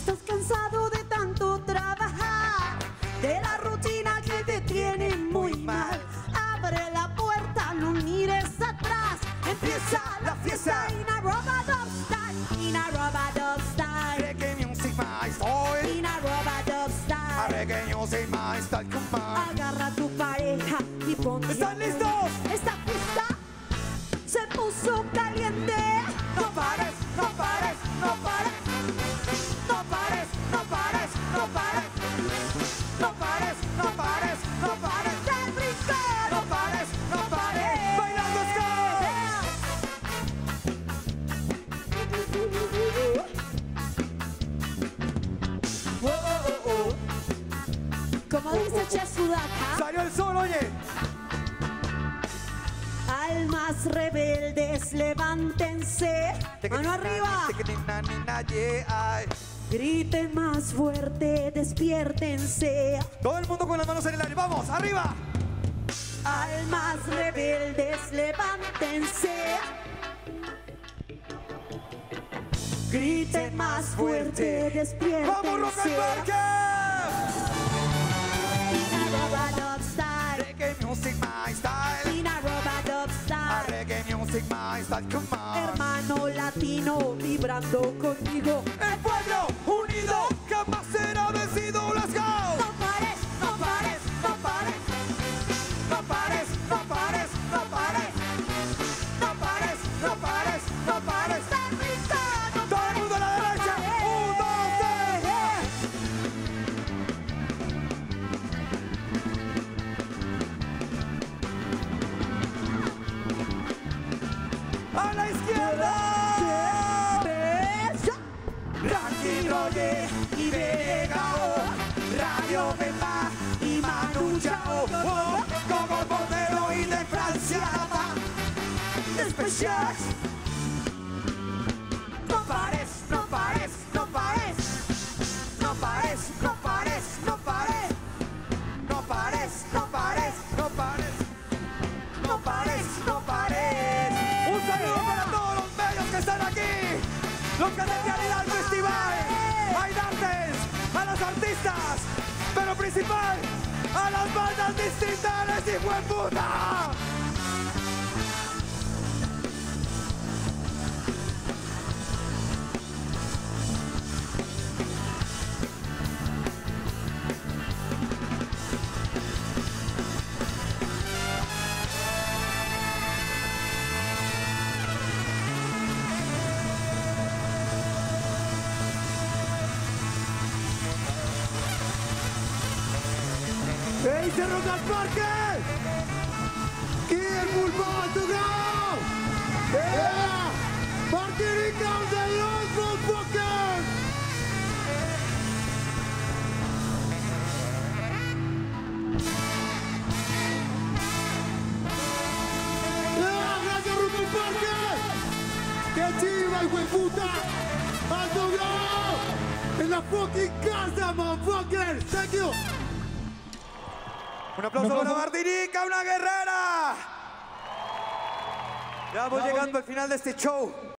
Estás cansado de tanto trabajar, de la rutina que te tiene muy mal. Abre la puerta, no mires atrás. Empieza la fiesta in a Robadub style, in a Robadub style. Reggae music my style. In a Robadub style. Reggae music my style, come on. Agarra a tu pareja y ponte. ¿Están listos? Esta fiesta se puso caliente. No pares, no pares, no pares. No pares, no pares, no pares. No pares, no pares, no pares. ¡Del brincar! No pares, no pares. Bailando ska. Oh, oh, oh, oh. Como dice Che Sudaca, Salió el sol, oye. almas rebeldes, levántense. Mano arriba. Griten más fuerte, despiértense. Todo el mundo con las manos en el aire. Vamos, arriba. Almas rebeldes, levántense. Griten más fuerte, despiértense. ¡Vamos, Rock al Parque! In a Robadub style, Reggae music my style. in a Robadub style. Reggae music my style, come on. Hermano latino, vibrando conmigo. El pueblo unido jamás será vencido. Let's go. No pares, no pares, no pares. No pares, no pares, no pares. No pares, no pares, no pares. Todo el mundo a la derecha. 1, 2, 3. A la izquierda. Ranking Roger y Vegao, Radio Bemba y Manu Chao, Gogo Bordero y de Francia va, especial. No pares, no pares, no pares. No pares, no pares, no pares. No pares, no pares, no pares. No pares, no pares. Un saludo para todos los medios que están aquí, los que hacen realidad el festival, bailantes, a los artistas, pero principal, a las bandas distritales, hijo de puta. ¡Ey, se Rock al Parque! ¡Y el pulmón to go! ¡Yeah! ¡Martinica de los motherfuckers! ¡Yeah! ¡Gracias, Rock al Parque! ¡Qué chiva, hijo de puta! ¡Alto go! ¡En la fucking casa, motherfuckers! ¡Thank you! Un aplauso para Martinica, una guerrera. Ya vamos llegando al final de este show.